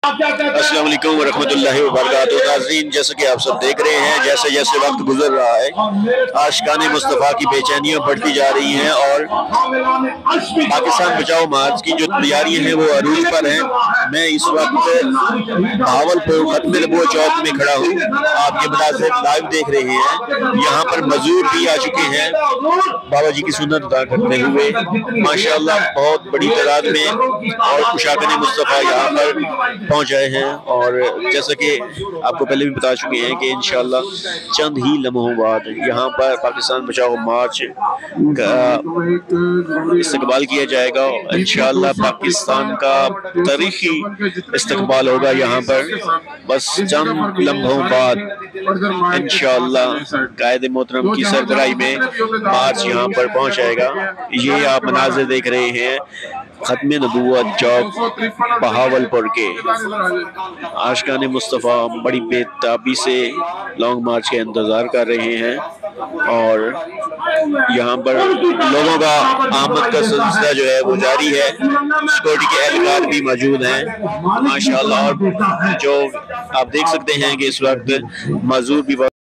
السلام علیکم ورحمۃ اللہ وبرکاتہ۔ ناظرین، جیسا کہ آپ سب دیکھ رہے ہیں، جیسے جیسے وقت گزر رہا ہے، عاشقان مصطفیٰ کی بے چینیاں بڑھتی جا رہی ہیں اور پاکستان بچاؤ مارچ کی جو تیاریاں ہیں وہ عروج پر ہیں۔ میں اس وقت بہاولپور ختم نبوت چوک میں کھڑا ہوں۔ آپ یہ مناظر لائیو دیکھ رہے ہیں۔ یہاں پر مزدور بھی آ چکے ہیں بابا جی کی سنت ادا کرتے ہوئے، ماشاءاللہ بہت بڑی تعداد میں، اور عاشقان مصطفیٰ یہاں پر پہنچ آئے ہیں۔ اور جیسا کہ آپ کو پہلے بھی بتا چکے ہیں کہ انشاءاللہ چند ہی لمحوں بعد یہاں پر پاکستان بچاؤ مارچ کا استقبال کیا جائے گا۔ انشاءاللہ پاکستان کا تاریخی استقبال ہوگا یہاں پر۔ بس چند لمحوں بعد انشاءاللہ قائد محترم کی سربراہی میں مارچ یہاں پر پہنچ جائے گا۔ یہ آپ مناظر دیکھ رہے ہیں ختم نبوت چوک بہاولپور کے۔ عاشقان مصطفیٰ بڑی بے تابی سے لونگ مارچ کے انتظار کر رہے ہیں، اور یہاں پر لوگوں کا آمد کا سلسلہ جو ہے وہ جاری ہے۔ سیکورٹی کے اہلکار بھی موجود ہیں ماشاءاللہ، اور جو آپ دیکھ سکتے ہیں کہ اس وقت مزدور بھی